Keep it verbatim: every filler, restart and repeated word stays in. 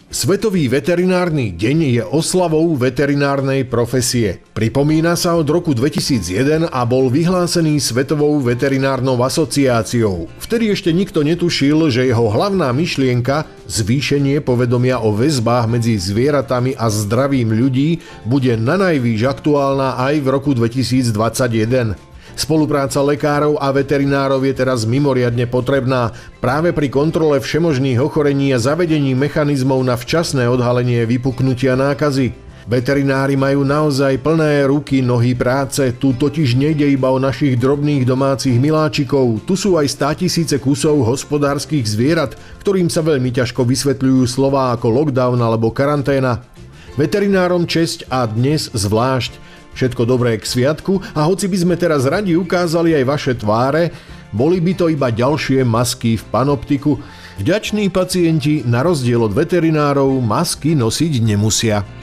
Svetový veterinárny deň je oslavou veterinárnej profesie. Pripomína sa od roku dvetisícjeden a bol vyhlásený Svetovou veterinárnou asociáciou. Vtedy ešte nikto netušil, že jeho hlavná myšlienka, zvýšenie povedomia o väzbách medzi zvieratami a zdravím ľudí, bude nanajvýš aktuálna aj v roku dvetisícdvadsaťjeden. Spolupráca lekárov a veterinárov je teraz mimoriadne potrebná práve pri kontrole všemožných ochorení a zavedení mechanizmov na včasné odhalenie vypuknutia nákazy. Veterinári majú naozaj plné ruky, nohy práce, tu totiž nejde iba o našich drobných domácich miláčikov, tu sú aj státisíce kusov hospodárskych zvierat, ktorým sa veľmi ťažko vysvetľujú slová ako lockdown alebo karanténa. Veterinárom česť a dnes zvlášť. Všetko dobré k sviatku a hoci by sme teraz radi ukázali aj vaše tváre, boli by to iba ďalšie masky v panoptiku. Vďační pacienti na rozdiel od veterinárov masky nosiť nemusia.